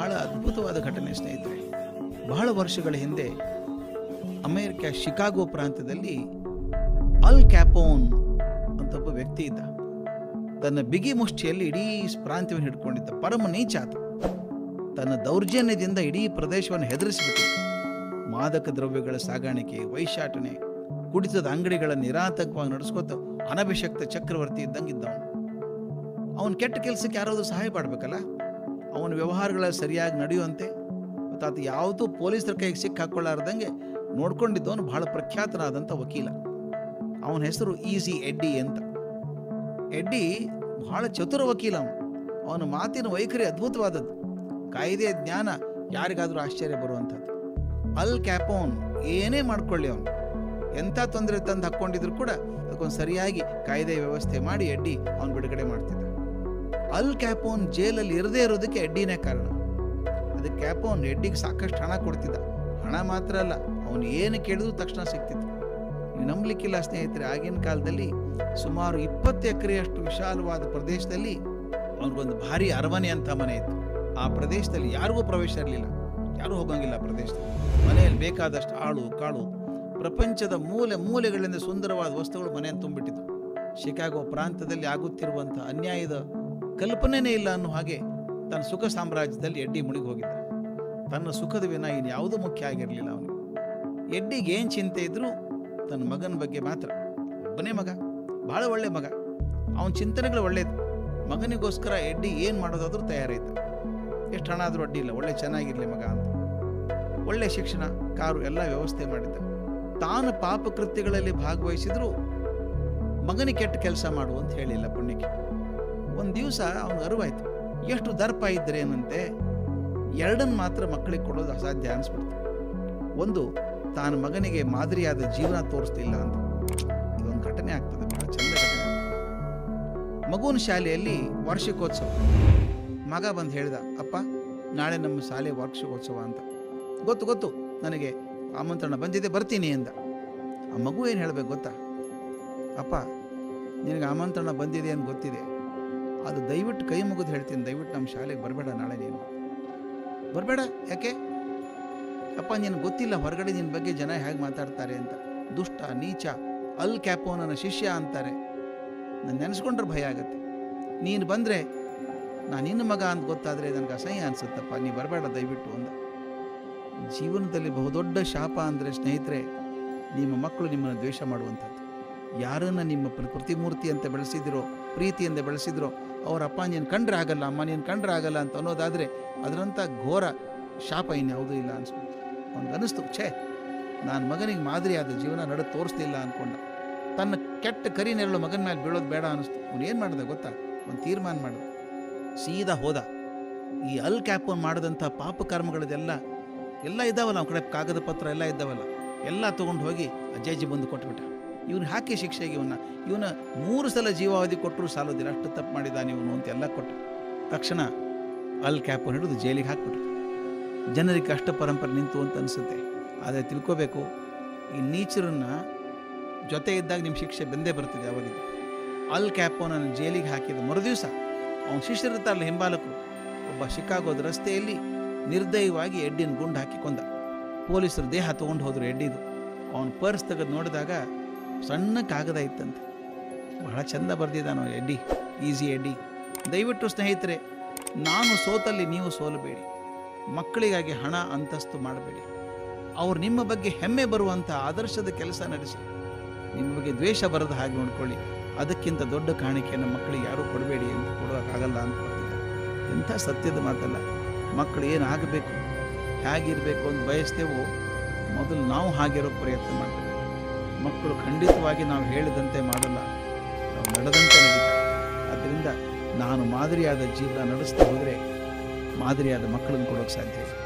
ಬಹಳ ಅದ್ಭುತವಾದ ಘಟನೆ ಸ್ನೇಹಿತರೆ. ಬಹಳ ವರ್ಷಗಳ ಹಿಂದೆ ಅಮೆರಿಕ ಶಿಕಾಗೋ ಪ್ರಾಂತ್ಯದಲ್ಲಿ ಅಲ್ ಕ್ಯಾಪೋನ್ ಅಂತ ಒಬ್ಬ ವ್ಯಕ್ತಿ ಇದ್ದ. ತನ್ನ ಬಿಗಿ ಮುಷ್ಟಿಯಲ್ಲಿ ಇಡೀ ಪ್ರಾಂತ್ಯವನ್ನು ಹಿಡ್ಕೊಂಡಿದ್ದ. ಪರಮ ನೀಚ ಆತ. ತನ್ನ ದೌರ್ಜನ್ಯದಿಂದ ಇಡೀ ಪ್ರದೇಶವನ್ನು ಹೆದರಿಸಿಬಿಟ್ಟಿದ್ದ. ಮಾದಕ ದ್ರವ್ಯಗಳ ಸಾಗಾಣಿಕೆ, ವೈಶಾಟನೆ, ಕುಡಿತದ ಅಂಗಡಿಗಳನ್ನು ನಿರಾತಂಕವಾಗಿ ನಡೆಸ್ಕೊತ ಅನಭಿಷಕ್ತ ಚಕ್ರವರ್ತಿ ಇದ್ದಂಗಿದ್ದವನು. ಅವನು ಕೆಟ್ಟ ಕೆಲಸಕ್ಕೆ ಯಾರಾದರೂ ಸಹಾಯ ಮಾಡಬೇಕಲ್ಲ. ಅವನ ವ್ಯವಹಾರಗಳ ಸರಿಯಾಗಿ ನಡೆಯುವಂತೆ ಮತ್ತು ಆತ ಯಾವುದೂ ಪೊಲೀಸರ ಕೈಗೆ ಸಿಕ್ಕ ಹಾಕ್ಕೊಳ್ಳಾರ್ದಂಗೆ ನೋಡ್ಕೊಂಡಿದ್ದವನು ಬಹಳ ಪ್ರಖ್ಯಾತನಾದಂಥ ವಕೀಲ. ಅವನ ಹೆಸರು ಈಸಿ ಎಡ್ಡಿ ಅಂತ. ಎಡ್ಡಿ ಬಹಳ ಚತುರ ವಕೀಲ. ಅವನ ಮಾತಿನ ವೈಖರಿ ಅದ್ಭುತವಾದದ್ದು. ಕಾಯ್ದೆಯ ಜ್ಞಾನ ಯಾರಿಗಾದರೂ ಆಶ್ಚರ್ಯ ಬರುವಂಥದ್ದು. ಅಲ್ ಕ್ಯಾಪೋನ್ ಏನೇ ಮಾಡ್ಕೊಳ್ಳಿ, ಅವನು ಎಂಥ ತೊಂದರೆ ತಂದು ಹಾಕ್ಕೊಂಡಿದ್ರು ಕೂಡ ಅದಕ್ಕೊಂದು ಸರಿಯಾಗಿ ಕಾಯ್ದೆ ವ್ಯವಸ್ಥೆ ಮಾಡಿ ಎಡ್ಡಿ ಅವನು ಬಿಡುಗಡೆ ಮಾಡ್ತಿದ್ದ. ಅಲ್ ಕ್ಯಾಪೋನ್ ಜೈಲಲ್ಲಿ ಇರದೇ ಇರೋದಕ್ಕೆ ಎಡ್ಡಿನೇ ಕಾರಣ. ಅದಕ್ಕೆ ಕ್ಯಾಪೋನ್ ಎಡ್ಡಿಗೆ ಸಾಕಷ್ಟು ಹಣ ಕೊಡ್ತಿದ್ದ. ಹಣ ಮಾತ್ರ ಅಲ್ಲ, ಅವನು ಏನು ಕೇಳಿದ್ರು ತಕ್ಷಣ ಸಿಗ್ತಿತ್ತು. ನೀವು ನಂಬಲಿಕ್ಕಿಲ್ಲ ಸ್ನೇಹಿತರೆ, ಆಗಿನ ಕಾಲದಲ್ಲಿ ಸುಮಾರು 20 ಎಕರೆಯಷ್ಟು ವಿಶಾಲವಾದ ಪ್ರದೇಶದಲ್ಲಿ ಅವನಿಗೊಂದು ಭಾರಿ ಅರಮನೆ ಅಂತ ಮನೆ ಇತ್ತು. ಆ ಪ್ರದೇಶದಲ್ಲಿ ಯಾರಿಗೂ ಪ್ರವೇಶ ಇರಲಿಲ್ಲ, ಯಾರೂ ಹೋಗಂಗಿಲ್ಲ. ಆ ಪ್ರದೇಶದಲ್ಲಿ ಮನೆಯಲ್ಲಿ ಬೇಕಾದಷ್ಟು ಆಳು ಕಾಳು, ಪ್ರಪಂಚದ ಮೂಲೆ ಮೂಲೆಗಳಿಂದ ಸುಂದರವಾದ ವಸ್ತುಗಳು ಮನೆಯನ್ನು ತುಂಬಿಟ್ಟಿತ್ತು. ಶಿಕಾಗೋ ಪ್ರಾಂತ್ಯದಲ್ಲಿ ಆಗುತ್ತಿರುವಂಥ ಅನ್ಯಾಯದ ಕಲ್ಪನೆನೇ ಇಲ್ಲ ಅನ್ನೋ ಹಾಗೆ ತನ್ನ ಸುಖ ಸಾಮ್ರಾಜ್ಯದಲ್ಲಿ ಎಡ್ಡಿ ಮುಳುಗಿ ಹೋಗಿದ್ದ. ತನ್ನ ಸುಖದ ವಿನ ಇನ್ಯಾವುದೂ ಮುಖ್ಯ ಆಗಿರಲಿಲ್ಲ ಅವನಿಗೆ. ಎಡ್ಡಿಗೆ ಏನು ಚಿಂತೆ ಇದ್ರೂ ತನ್ನ ಮಗನ ಬಗ್ಗೆ ಮಾತ್ರ. ಒಬ್ಬನೇ ಮಗ, ಭಾಳ ಒಳ್ಳೆ ಮಗ. ಅವನ ಚಿಂತನೆಗಳು ಒಳ್ಳೇದು. ಮಗನಿಗೋಸ್ಕರ ಎಡ್ಡಿ ಏನು ಮಾಡೋದಾದ್ರೂ ತಯಾರೈತ. ಎಷ್ಟು ಹಣ ಆದರೂ ಅಡ್ಡಿ ಇಲ್ಲ, ಒಳ್ಳೆ ಚೆನ್ನಾಗಿರಲಿ ಮಗ ಅಂತ. ಒಳ್ಳೆ ಶಿಕ್ಷಣ, ಕಾರು ಎಲ್ಲ ವ್ಯವಸ್ಥೆ ಮಾಡಿದ್ದ. ತಾನು ಪಾಪಕೃತ್ಯಗಳಲ್ಲಿ ಭಾಗವಹಿಸಿದ್ರು ಮಗನಿಗೆ ಕೆಟ್ಟ ಕೆಲಸ ಮಾಡು ಅಂತ ಹೇಳಿಲ್ಲ ಪುಣ್ಯಕ್ಕೆ. ಒಂದು ದಿವಸ ಅವನಿಗೆ ಅರಿವಾಯ್ತು, ಎಷ್ಟು ದರ್ಪ ಇದ್ದರೇನಂತೆ, ಎರಡನ್ನು ಮಾತ್ರ ಮಕ್ಕಳಿಗೆ ಕೊಡೋದು ಅಸಾಧ್ಯ ಅನಿಸ್ಬಿಡ್ತು. ಒಂದು, ತಾನು ಮಗನಿಗೆ ಮಾದರಿಯಾದ ಜೀವನ ತೋರಿಸ್ತಿಲ್ಲ ಅಂತ. ಇದೊಂದು ಘಟನೆ ಆಗ್ತದೆ, ಬಹಳ ಚಂದ ಘಟನೆ. ಮಗುವಿನ ಶಾಲೆಯಲ್ಲಿ ವಾರ್ಷಿಕೋತ್ಸವ. ಮಗ ಬಂದು ಹೇಳಿದ, ಅಪ್ಪ ನಾಳೆ ನಮ್ಮ ಶಾಲೆ ವಾರ್ಷಿಕೋತ್ಸವ ಅಂತ. ಗೊತ್ತು ನನಗೆ ಆಮಂತ್ರಣ ಬಂದಿದೆ, ಬರ್ತೀನಿ ಎಂದ. ಆ ಮಗು ಏನು ಹೇಳಬೇಕು ಗೊತ್ತಾ? ಅಪ್ಪ ನಿನಗೆ ಆಮಂತ್ರಣ ಬಂದಿದೆ ಅಂತ ಗೊತ್ತಿದೆ, ಅದು ದಯವಿಟ್ಟು ಕೈ ಮುಗಿದು ಹೇಳ್ತೀನಿ, ದಯವಿಟ್ಟು ನಮ್ಮ ಶಾಲೆಗೆ ಬರಬೇಡ, ನಾಳೆ ನೀನು ಬರಬೇಡ. ಯಾಕೆ? ಅಪ್ಪ ನಿನಗೆ ಗೊತ್ತಿಲ್ಲ ಹೊರಗಡೆ ನಿನ್ನ ಬಗ್ಗೆ ಜನ ಹೇಗೆ ಮಾತಾಡ್ತಾರೆ ಅಂತ. ದುಷ್ಟ, ನೀಚ, ಅಲ್ ಕ್ಯಾಪೋನನ ಶಿಷ್ಯ ಅಂತಾರೆ. ನಾನು ನೆನೆಸ್ಕೊಂಡ್ರೆ ಭಯ ಆಗುತ್ತೆ. ನೀನು ಬಂದರೆ ನಾನು ನಿನ್ನ ಮಗ ಅಂತ ಗೊತ್ತಾದರೆ ನನಗೆ ಅಸಹ್ಯ ಅನಿಸುತ್ತಪ್ಪ, ನೀ ಬರಬೇಡ ದಯವಿಟ್ಟು ಅಂದ. ಜೀವನದಲ್ಲಿ ಬಹುದೊಡ್ಡ ಶಾಪ ಅಂದರೆ ಸ್ನೇಹಿತರೆ, ನಿಮ್ಮ ಮಕ್ಕಳು ನಿಮ್ಮನ್ನು ದ್ವೇಷ ಮಾಡುವಂಥದ್ದು. ಯಾರನ್ನು ನಿಮ್ಮ ಪ್ರತಿಮೂರ್ತಿ ಅಂತ ಬೆಳೆಸಿದಿರೋ, ಪ್ರೀತಿಯಿಂದ ಬೆಳೆಸಿದ್ರೋ, ಅವರಪ್ಪ ನೀನು ಕಂಡ್ರೆ ಆಗಲ್ಲ, ಅಮ್ಮ ನೀನು ಕಂಡ್ರೆ ಆಗಲ್ಲ ಅಂತ ಅನ್ನೋದಾದರೆ ಅದರಂಥ ಘೋರ ಶಾಪ ಇನ್ಯಾವುದೂ ಇಲ್ಲ ಅನಿಸ್ಬಿಟ್ಟು. ಅವ್ನಿಗೆ ಅನ್ನಿಸ್ತು, ಛೇ ನಾನು ಮಗನಿಗೆ ಮಾದರಿಯಾದ ಜೀವನ ನಡೆ ತೋರಿಸ್ತಿಲ್ಲ ಅಂದ್ಕೊಂಡ. ತನ್ನ ಕೆಟ್ಟ ಕರಿ ನೆರಳು ಮಗನ ಮೇಲೆ ಬೀಳೋದು ಬೇಡ ಅನ್ನಿಸ್ತು. ಅವನು ಏನು ಮಾಡಿದೆ ಗೊತ್ತಾ? ಒಂದು ತೀರ್ಮಾನ ಮಾಡಿದ. ಸೀದಾ ಹೋದ. ಈ ಅಲ್ ಕ್ಯಾಪೋನ್ ಮಾಡಿದಂಥ ಪಾಪಕರ್ಮಗಳದೆಲ್ಲ ಇದ್ದಾವಲ್ಲ, ಅವನ ಕಡೆ ಕಾಗದ ಪತ್ರ ಎಲ್ಲ ಇದ್ದಾವಲ್ಲ, ಎಲ್ಲ ತೊಗೊಂಡು ಹೋಗಿ ಅಜ್ಜಾಜಿ ಬಂದು ಕೊಟ್ಬಿಟ್ಟ. ಇವನು ಹಾಕಿ ಶಿಕ್ಷೆಗೆ ಇವನ 3 ಸಲ ಜೀವಾವಧಿ ಕೊಟ್ಟರು ಸಾಲೋದಿಲ್ಲ, ಅಷ್ಟು ತಪ್ಪು ಮಾಡಿದ್ದಾನೆ ಇವನು ಅಂತ ಎಲ್ಲ ಕೊಟ್ಟು ತಕ್ಷಣ ಅಲ್ ಕ್ಯಾಪೋನ್ ಹಿಡಿದು ಜೈಲಿಗೆ ಹಾಕ್ಬಿಟ್ರು. ಜನರಿಗೆ ಅಷ್ಟ ಪರಂಪರೆ ನಿಂತು ಅಂತ ಅನಿಸುತ್ತೆ. ಆದರೆ ತಿಳ್ಕೋಬೇಕು, ಈ ನೀಚರನ್ನ ಜೊತೆ ಇದ್ದಾಗ ನಿಮ್ಮ ಶಿಕ್ಷೆ ಬಂದೇ ಬರ್ತಿದೆ. ಅವಾಗಿದ್ದು ಅಲ್ ಕ್ಯಾಪೋನನ್ನು ಜೈಲಿಗೆ ಹಾಕಿದ ಮರುದಿವಸ ಅವನ ಶಿಷ್ಯರಿರ್ತಾರಲ್ಲ ಹಿಂಬಾಲಕರು, ಒಬ್ಬ ಶಿಕಾಗೋದ ರಸ್ತೆಯಲ್ಲಿ ನಿರ್ದಯವಾಗಿ ಎಡ್ಡಿನ ಗುಂಡು ಹಾಕಿ ಕೊಂದ. ಪೊಲೀಸರು ದೇಹ ತೊಗೊಂಡು ಹೋದರು ಎಡ್ಡಿದು. ಅವನ ಪರ್ಸ್ ತೆಗೆದು ನೋಡಿದಾಗ ಸಣ್ಣ ಕಾಗದ ಇತ್ತಂತೆ. ಬಹಳ ಚಂದ ಬರೆದಿದ್ದಾನೋ ಎಡ್ಡಿ, ಈಸಿ ಎಡ್ಡಿ. ದಯವಿಟ್ಟು ಸ್ನೇಹಿತರೆ, ನಾನು ಸೋತಲ್ಲಿ ನೀವು ಸೋಲಬೇಡಿ. ಮಕ್ಕಳಿಗಾಗಿ ಹಣ ಅಂತಸ್ತು ಮಾಡಬೇಡಿ. ಅವ್ರು ನಿಮ್ಮ ಬಗ್ಗೆ ಹೆಮ್ಮೆ ಬರುವಂಥ ಆದರ್ಶದ ಕೆಲಸ ನಡೆಸಿ. ನಿಮ್ಮ ಬಗ್ಗೆ ದ್ವೇಷ ಬರದ ಹಾಗೆ ನೋಡ್ಕೊಳ್ಳಿ. ಅದಕ್ಕಿಂತ ದೊಡ್ಡ ಕಾಣಿಕೆಯನ್ನು ಮಕ್ಕಳಿಗೆ ಯಾರೂ ಕೊಡಬೇಡಿ ಅಂತ ಕೊಡೋಕ್ಕಾಗಲ್ಲ ಅಂತ ಬರ್ತಿದ್ದಾರೆ. ಎಂಥ ಸತ್ಯದ ಮಾತಲ್ಲ. ಮಕ್ಕಳು ಏನಾಗಬೇಕು, ಹೇಗಿರಬೇಕು ಅಂತ ಬಯಸ್ತೇವೋ ಮೊದಲು ನಾವು ಹಾಗಿರೋ ಪ್ರಯತ್ನ ಮಾಡಬೇಕು. ಮಕ್ಕಳು ಖಂಡಿತವಾಗಿ ನಾವು ಹೇಳಿದಂತೆ ಮಾಡಲ್ಲ, ನಾವು ನಡೆದಂತೆ ನಡೀತಾರೆ. ಆದ್ದರಿಂದ ನಾನು ಮಾದರಿಯಾದ ಜೀವನ ನಡೆಸ್ತಾ ಹೋದರೆ ಮಾದರಿಯಾದ ಮಕ್ಕಳನ್ನು ಕೊಡೋಕ್ಕೆ ಸಾಧ್ಯ ಇದೆ.